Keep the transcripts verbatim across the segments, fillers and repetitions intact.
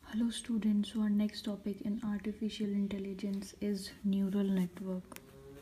Hello students, so our next topic in artificial intelligence is neural network.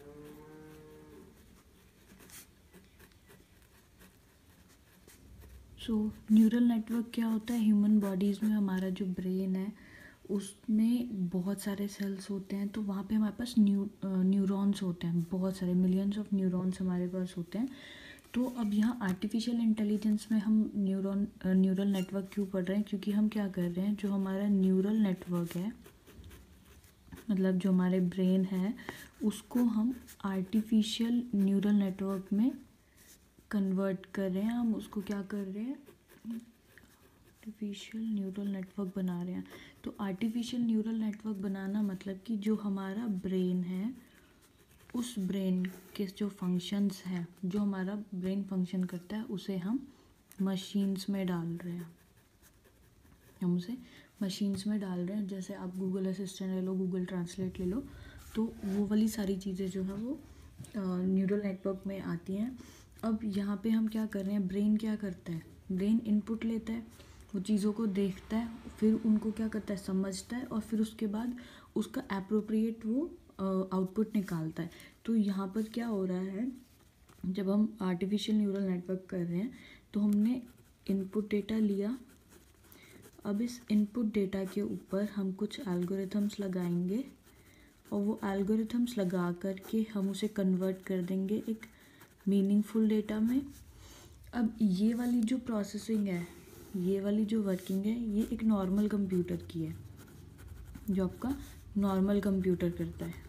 So neural network क्या होता है? Human bodies में हमारा जो ब्रेन है उसमें बहुत सारे सेल्स होते हैं, तो वहाँ पे हमारे पास न्यू न्यूरॉन्स होते हैं, बहुत सारे मिलियंस ऑफ न्यूरॉन्स हमारे पास होते हैं। तो अब यहाँ आर्टिफिशियल इंटेलिजेंस में हम न्यूरॉन न्यूरल नेटवर्क क्यों पढ़ रहे हैं? क्योंकि हम क्या कर रहे हैं, जो हमारा न्यूरल नेटवर्क है, मतलब जो हमारे ब्रेन है, उसको हम आर्टिफिशियल न्यूरल नेटवर्क में कन्वर्ट कर रहे हैं। हम उसको क्या कर रहे हैं, आर्टिफिशियल न्यूरल नेटवर्क बना रहे हैं। तो आर्टिफिशियल न्यूरल नेटवर्क बनाना मतलब कि जो हमारा ब्रेन है, उस ब्रेन के जो फंक्शंस हैं, जो हमारा ब्रेन फंक्शन करता है, उसे हम मशीन्स में डाल रहे हैं। हम उसे मशीन्स में डाल रहे हैं। जैसे आप गूगल असिस्टेंट ले लो, गूगल ट्रांसलेट ले लो, तो वो वाली सारी चीज़ें जो हैं वो न्यूरल नेटवर्क में आती हैं। अब यहाँ पे हम क्या कर रहे हैं, ब्रेन क्या करता है, ब्रेन इनपुट लेता है, वो चीज़ों को देखता है, फिर उनको क्या करता है, समझता है, और फिर उसके बाद उसका एप्रोप्रिएट वो आउटपुट निकालता है। तो यहाँ पर क्या हो रहा है, जब हम आर्टिफिशियल न्यूरल नेटवर्क कर रहे हैं तो हमने इनपुट डेटा लिया। अब इस इनपुट डेटा के ऊपर हम कुछ एल्गोरिथम्स लगाएंगे, और वो एल्गोरिथम्स लगा कर के हम उसे कन्वर्ट कर देंगे एक मीनिंगफुल डेटा में। अब ये वाली जो प्रोसेसिंग है, ये वाली जो वर्किंग है, ये एक नॉर्मल कंप्यूटर की है, जो आपका नॉर्मल कंप्यूटर करता है।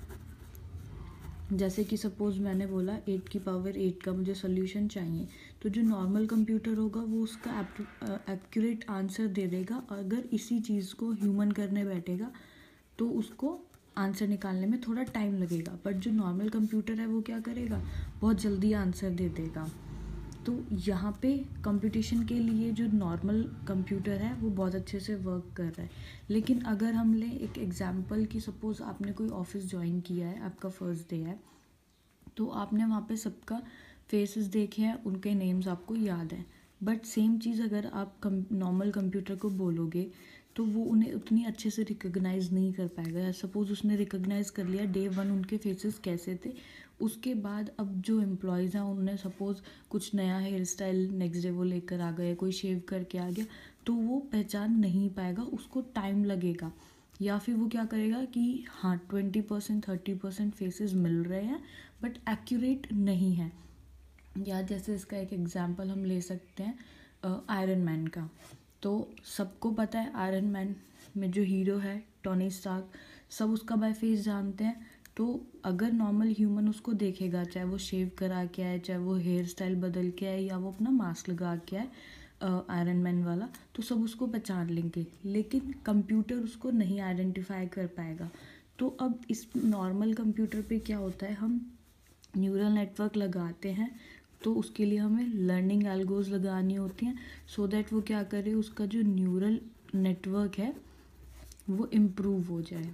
जैसे कि सपोज़ मैंने बोला एट की पावर एट का मुझे सोल्यूशन चाहिए, तो जो नॉर्मल कंप्यूटर होगा वो उसका एक्यूरेट आंसर दे देगा। अगर इसी चीज़ को ह्यूमन करने बैठेगा तो उसको आंसर निकालने में थोड़ा टाइम लगेगा, बट जो नॉर्मल कंप्यूटर है वो क्या करेगा, बहुत जल्दी आंसर दे देगा। तो यहाँ पे कंप्यूटेशन के लिए जो नॉर्मल कंप्यूटर है वो बहुत अच्छे से वर्क कर रहा है। लेकिन अगर हम लें एक एग्जांपल कि सपोज़ आपने कोई ऑफिस ज्वाइन किया है, आपका फर्स्ट डे है, तो आपने वहाँ पे सबका फेसेस देखे हैं, उनके नेम्स आपको याद हैं, बट सेम चीज़ अगर आप नॉर्मल कंप्यूटर को बोलोगे तो वो उन्हें उतनी अच्छे से रिकॉग्नाइज़ नहीं कर पाएगा। या सपोज़ उसने रिकॉग्नाइज़ कर लिया डे वन उनके फेसेस कैसे थे, उसके बाद अब जो एम्प्लॉयज़ हैं उन्हें सपोज़ कुछ नया हेयर स्टाइल नेक्स्ट डे वो लेकर आ गए, कोई शेव करके आ गया, तो वो पहचान नहीं पाएगा, उसको टाइम लगेगा। या फिर वो क्या करेगा कि हाँ twenty percent thirty percent faces मिल रहे हैं बट एक्यूरेट नहीं है। या जैसे इसका एक एग्जांपल हम ले सकते हैं आयरन मैन का। तो सबको पता है आयरन मैन में जो हीरो है टोनी स्टार्क, सब उसका बाय फेस जानते हैं। तो अगर नॉर्मल ह्यूमन उसको देखेगा, चाहे वो शेव करा के आए, चाहे वो हेयर स्टाइल बदल के आए, या वो अपना मास्क लगा के आए आयरन मैन वाला, तो सब उसको पहचान लेंगे। लेकिन कंप्यूटर उसको नहीं आइडेंटिफाई कर पाएगा। तो अब इस नॉर्मल कंप्यूटर पे क्या होता है, हम न्यूरल नेटवर्क लगाते हैं तो उसके लिए हमें लर्निंग एल्गोज लगानी होती हैं, सो दैट वो क्या करे, उसका जो न्यूरल नेटवर्क है वो इम्प्रूव हो जाए।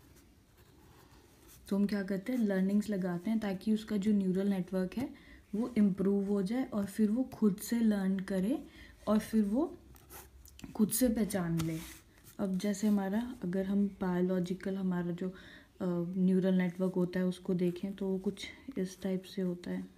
तो हम क्या करते हैं, लर्निंग्स लगाते हैं ताकि उसका जो न्यूरल नेटवर्क है वो इम्प्रूव हो जाए, और फिर वो खुद से लर्न करे, और फिर वो खुद से पहचान ले। अब जैसे हमारा अगर हम बायोलॉजिकल हमारा जो न्यूरल नेटवर्क होता है उसको देखें तो वो कुछ इस टाइप से होता है।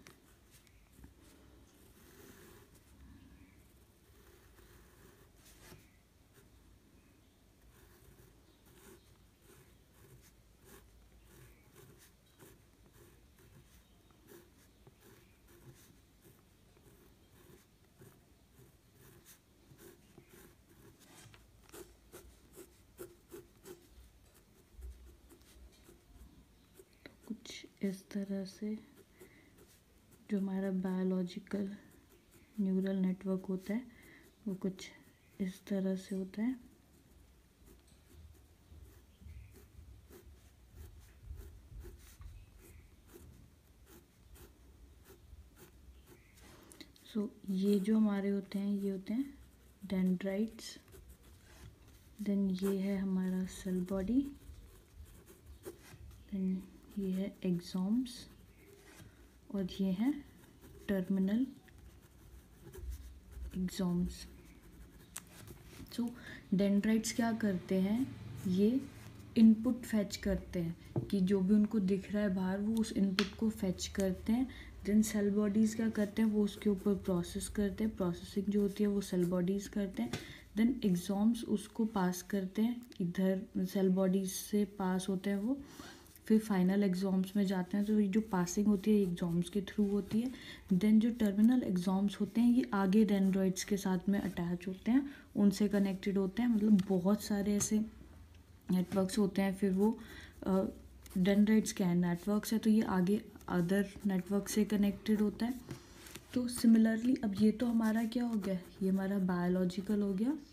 कुछ इस तरह से जो हमारा बायोलॉजिकल न्यूरल नेटवर्क होता है वो कुछ इस तरह से होता है। सो so, ये जो हमारे होते हैं ये होते हैं डेंड्राइट्स। देन ये है हमारा सेल बॉडी, देन ये है एक्सॉम्स, और ये हैं टर्मिनल एक्सॉम्स। सो डेंड्राइट्स क्या करते हैं, ये इनपुट फैच करते हैं कि जो भी उनको दिख रहा है बाहर वो उस इनपुट को फैच करते हैं। देन सेल बॉडीज़ क्या करते हैं, वो उसके ऊपर प्रोसेस करते हैं, प्रोसेसिंग जो होती है वो सेल बॉडीज़ करते हैं। देन एग्जॉम्स उसको पास करते हैं, इधर सेल बॉडीज से पास होते हैं वो, फिर फाइनल एग्जॉम्स में जाते हैं। तो ये जो पासिंग होती है एग्जॉम्स के थ्रू होती है। देन जो टर्मिनल एग्जॉम्स होते हैं ये आगे डेंड्राइट्स के साथ में अटैच होते हैं, उनसे कनेक्टेड होते हैं। मतलब बहुत सारे ऐसे नेटवर्क्स होते हैं। फिर वो डेंड्राइट्स क्या है, नेटवर्क्स है, तो ये आगे अदर नेटवर्क से कनेक्टेड होता है। तो सिमिलरली अब ये तो हमारा क्या हो गया, ये हमारा बायोलॉजिकल हो गया।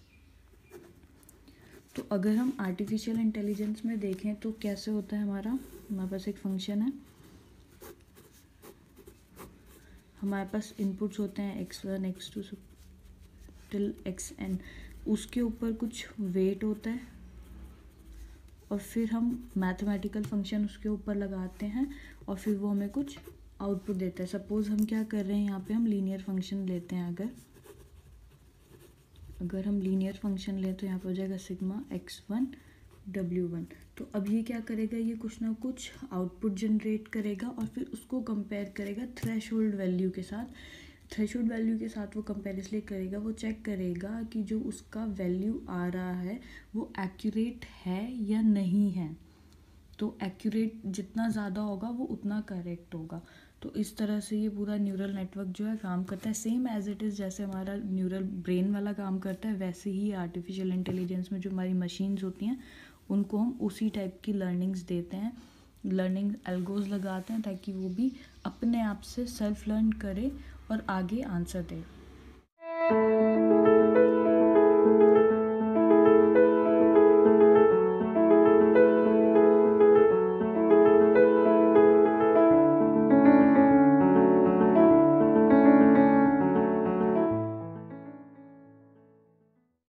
तो अगर हम आर्टिफिशियल इंटेलिजेंस में देखें तो कैसे होता है हमारा, हमारे पास एक फंक्शन है, हमारे पास इनपुट्स होते हैं x one x two till x n, उसके ऊपर कुछ वेट होता है और फिर हम मैथमेटिकल फंक्शन उसके ऊपर लगाते हैं और फिर वो हमें कुछ आउटपुट देता है। सपोज़ हम क्या कर रहे हैं, यहाँ पे हम लीनियर फंक्शन लेते हैं। अगर अगर हम लीनियर फंक्शन लें तो यहाँ पर हो जाएगा सिग्मा एक्स वन डब्ल्यू वन। तो अब ये क्या करेगा, ये कुछ ना कुछ आउटपुट जनरेट करेगा और फिर उसको कंपेयर करेगा थ्रेशोल्ड वैल्यू के साथ। थ्रेशोल्ड वैल्यू के साथ वो कंपेयर इसलिए करेगा, वो चेक करेगा कि जो उसका वैल्यू आ रहा है वो एक्यूरेट है या नहीं है। तो एक्यूरेट जितना ज़्यादा होगा वो उतना करेक्ट होगा। तो इस तरह से ये पूरा न्यूरल नेटवर्क जो है काम करता है, सेम एज इट इज़ जैसे हमारा न्यूरल ब्रेन वाला काम करता है वैसे ही आर्टिफिशियल इंटेलिजेंस में जो हमारी मशीन्स होती हैं उनको हम उसी टाइप की लर्निंग्स देते हैं, लर्निंग एल्गोज लगाते हैं ताकि वो भी अपने आप से सेल्फ लर्न करे और आगे आंसर दे।